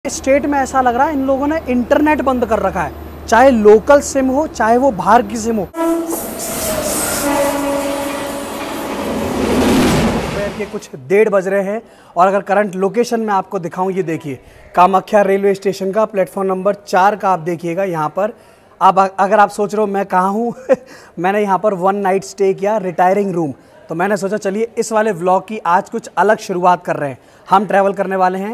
State में ऐसा लग रहा है इन लोगों ने इंटरनेट बंद कर रखा है, चाहे लोकल सिम हो चाहे वो बाहर की सिम हो। दोपहर के कुछ 1:30 बज रहे हैं और अगर करंट लोकेशन में आपको दिखाऊं, ये देखिए कामाख्या रेलवे स्टेशन का प्लेटफॉर्म नंबर 4 का आप देखिएगा। यहाँ पर अगर आप सोच रहे हो मैं कहाँ हूँ मैंने यहाँ पर 1 नाइट स्टे किया, रिटायरिंग रूम। तो मैंने सोचा चलिए इस वाले व्लॉग की आज कुछ अलग शुरुआत कर रहे हैं। हम ट्रैवल करने वाले हैं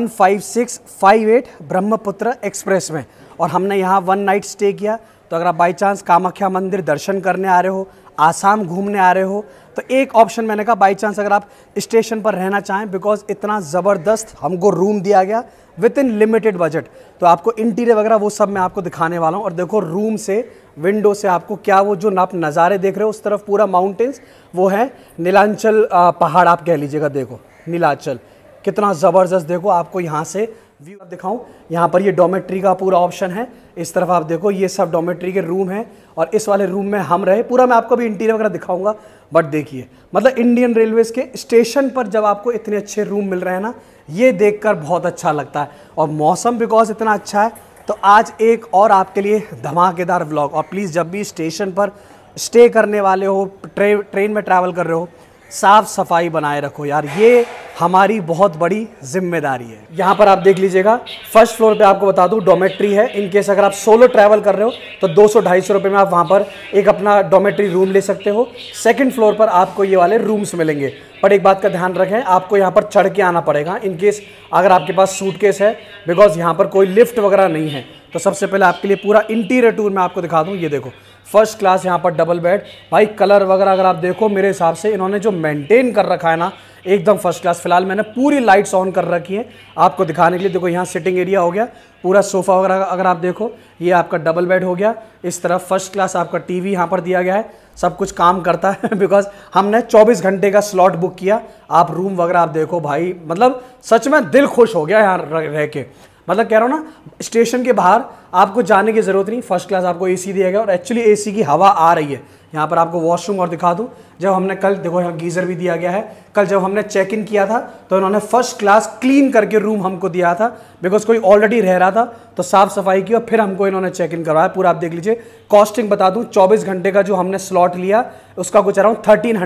15658 ब्रह्मपुत्र एक्सप्रेस में और हमने यहाँ 1 नाइट स्टे किया। तो अगर आप बाई चांस कामाख्या मंदिर दर्शन करने आ रहे हो, आसाम घूमने आ रहे हो, तो एक ऑप्शन मैंने कहा बाई चांस अगर आप स्टेशन पर रहना चाहें, बिकॉज इतना ज़बरदस्त हमको रूम दिया गया विद इन लिमिटेड बजट। तो आपको इंटीरियर वगैरह वो सब मैं आपको दिखाने वाला हूँ। और देखो रूम से, विंडो से आपको क्या वो जो आप नज़ारे देख रहे हो, उस तरफ पूरा माउंटेन्स, वो है नीलांचल पहाड़ आप कह लीजिएगा। देखो नीलांचल कितना ज़बरदस्त, देखो आपको यहाँ से व्यू दिखाऊं। यहाँ पर ये डॉमेट्री का पूरा ऑप्शन है। इस तरफ आप देखो ये सब डॉमेट्री के रूम हैं और इस वाले रूम में हम रहे। पूरा मैं आपको भी इंटीरियर वगैरह दिखाऊंगा। बट देखिए मतलब इंडियन रेलवेज़ के स्टेशन पर जब आपको इतने अच्छे रूम मिल रहे हैं ना, ये देखकर बहुत अच्छा लगता है। और मौसम बिकॉज इतना अच्छा है, तो आज एक और आपके लिए धमाकेदार व्लॉग। और प्लीज़ जब भी स्टेशन पर स्टे करने वाले हो, ट्रेन में ट्रैवल कर रहे हो, साफ़ सफाई बनाए रखो यार, ये हमारी बहुत बड़ी जिम्मेदारी है। यहाँ पर आप देख लीजिएगा फर्स्ट फ्लोर पे आपको बता दूँ डॉमेट्री है। इन केस अगर आप सोलो ट्रैवल कर रहे हो तो 200-250 रुपये में आप वहाँ पर एक अपना डॉमेट्री रूम ले सकते हो। सेकंड फ्लोर पर आपको ये वाले रूम्स मिलेंगे। पर एक बात का ध्यान रखें, आपको यहाँ पर चढ़ के आना पड़ेगा इन केस अगर आपके पास सूटकेस है, बिकॉज यहाँ पर कोई लिफ्ट वगैरह नहीं है। तो सबसे पहले आपके लिए पूरा इंटीरियर टूर मैं आपको दिखा दूँ। ये देखो फर्स्ट क्लास यहाँ पर डबल बेड, भाई कलर वगैरह अगर आप देखो मेरे हिसाब से इन्होंने जो मेंटेन कर रखा है ना, एकदम फर्स्ट क्लास। फिलहाल मैंने पूरी लाइट्स ऑन कर रखी हैं आपको दिखाने के लिए। देखो यहाँ सिटिंग एरिया हो गया, पूरा सोफ़ा वगैरह अगर आप देखो, ये आपका डबल बेड हो गया। इस तरफ फर्स्ट क्लास आपका टीवी यहाँ पर दिया गया है, सब कुछ काम करता है बिकॉज हमने 24 घंटे का स्लॉट बुक किया। आप रूम वगैरह आप देखो भाई, मतलब सच में दिल खुश हो गया यहाँ रह के। मतलब कह रहा हूँ ना, स्टेशन के बाहर आपको जाने की ज़रूरत नहीं, फर्स्ट क्लास आपको एसी दिया गया और एक्चुअली एसी की हवा आ रही है। यहाँ पर आपको वॉशरूम और दिखा दूँ, जब हमने कल देखो यहाँ गीज़र भी दिया गया है। कल जब हमने चेक इन किया था तो इन्होंने फर्स्ट क्लास क्लीन करके रूम हमको दिया था, बिकॉज कोई ऑलरेडी रह रहा था तो साफ़ सफाई की और फिर हमको इन्होंने चेक इन करवाया पूरा। आप देख लीजिए कॉस्टिंग बता दूँ, 24 घंटे का जो हमने स्लॉट लिया उसका कुछ अराउंड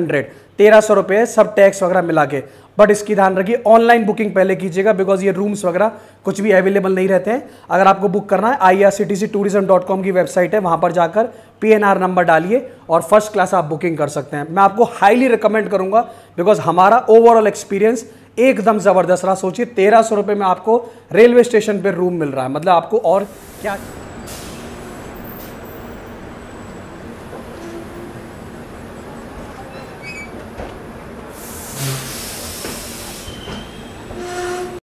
1300 रुपये, सब टैक्स वगैरह मिला के। बट इसकी ध्यान रखिए ऑनलाइन बुकिंग पहले कीजिएगा, बिकॉज ये रूम्स वगैरह कुछ भी अवेलेबल नहीं रहते हैं। अगर आपको बुक करना है irctctourism.com की वेबसाइट है, वहाँ पर जाकर PNR नंबर डालिए और फर्स्ट क्लास आप बुकिंग कर सकते हैं। मैं आपको हाईली रिकमेंड करूँगा, बिकॉज हमारा ओवरऑल एक्सपीरियंस एकदम ज़बरदस्त रहा। सोचिए 1300 रुपये में आपको रेलवे स्टेशन पर रूम मिल रहा है, मतलब आपको और क्या